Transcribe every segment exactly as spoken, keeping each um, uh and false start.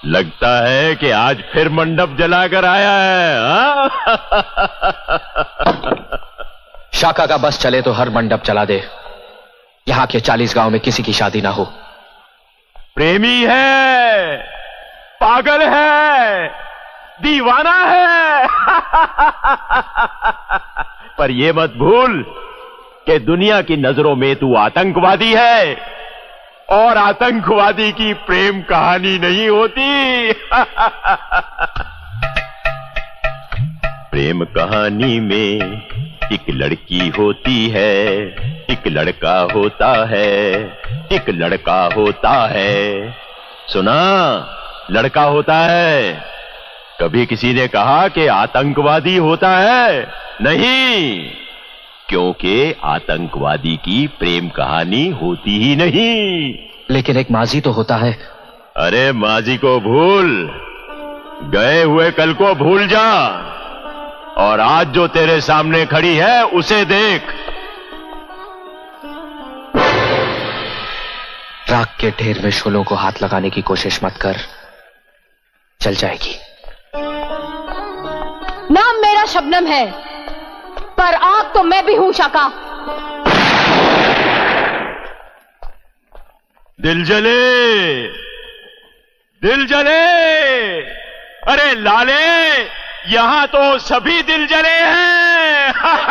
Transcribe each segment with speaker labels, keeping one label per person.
Speaker 1: लगता है कि आज फिर मंडप जलाकर आया है। हाँ?
Speaker 2: शाका का बस चले तो हर मंडप जला दे। यहां के चालीस गांव में किसी की शादी ना हो।
Speaker 1: प्रेमी है, पागल है, दीवाना है। पर ये मत भूल कि दुनिया की नजरों में तू आतंकवादी है, और आतंकवादी की प्रेम कहानी नहीं होती। प्रेम कहानी में एक लड़की होती है, एक लड़का होता है, एक लड़का होता है। सुना, लड़का होता है। कभी किसी ने कहा कि आतंकवादी होता है? नहीं, क्योंकि आतंकवादी की प्रेम कहानी होती ही नहीं।
Speaker 2: लेकिन एक माजी तो होता है।
Speaker 1: अरे माजी को भूल, गए हुए कल को भूल जा, और आज जो तेरे सामने खड़ी है उसे देख।
Speaker 2: राख के ढेर में शोलों को हाथ लगाने की कोशिश मत कर, चल जाएगी।
Speaker 3: नाम मेरा शबनम है, पर आग तो मैं भी हूं शाका।
Speaker 1: दिल जले, दिल जले, अरे लाले, यहां तो सभी दिल जले हैं।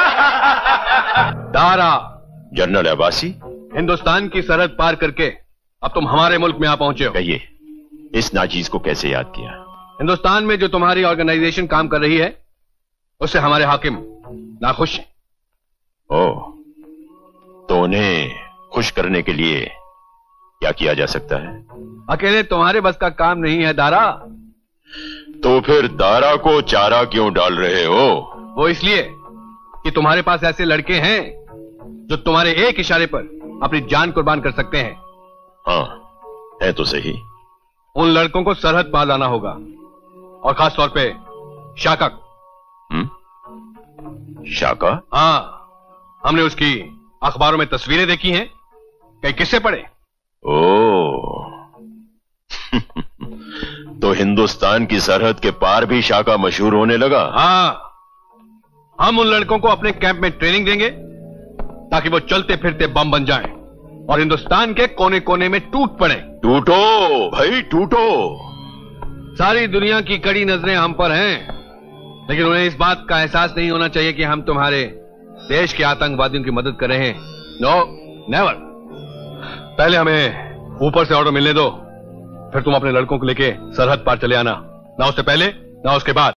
Speaker 4: दारा,
Speaker 1: जनरल अब्बासी,
Speaker 4: हिंदुस्तान की सरहद पार करके अब तुम हमारे मुल्क में आ पहुंचे हो।
Speaker 1: कहिए, इस नाचीज को कैसे याद किया?
Speaker 4: हिंदुस्तान में जो तुम्हारी ऑर्गेनाइजेशन काम कर रही है, उससे हमारे हाकिम नाखुश हैं।
Speaker 1: ओह, तो उन्हें खुश करने के लिए क्या किया जा सकता है?
Speaker 4: अकेले तुम्हारे बस का काम नहीं है दारा।
Speaker 1: तो फिर दारा को चारा क्यों डाल रहे हो?
Speaker 4: वो इसलिए कि तुम्हारे पास ऐसे लड़के हैं जो तुम्हारे एक इशारे पर अपनी जान कुर्बान कर सकते हैं।
Speaker 1: हाँ, है तो सही।
Speaker 4: उन लड़कों को सरहद पार लाना होगा, और खास तौर पे शाका।
Speaker 1: हम्म? शाका?
Speaker 4: हाँ, हमने उसकी अखबारों में तस्वीरें देखी हैं, कई किस्से पढ़े।
Speaker 1: ओह, तो हिंदुस्तान की सरहद के पार भी शाका मशहूर होने लगा?
Speaker 4: हाँ, हम उन लड़कों को अपने कैंप में ट्रेनिंग देंगे ताकि वो चलते फिरते बम बन जाएं और हिंदुस्तान के कोने कोने में टूट पड़े।
Speaker 1: टूटो भाई, टूटो।
Speaker 4: सारी दुनिया की कड़ी नजरें हम पर हैं, लेकिन उन्हें इस बात का एहसास नहीं होना चाहिए कि हम तुम्हारे देश के आतंकवादियों की मदद कर रहे हैं। No, never. पहले हमें ऊपर से ऑर्डर मिलने दो, फिर तुम अपने लड़कों को लेके सरहद पार चले आना, ना उससे पहले ना उसके बाद।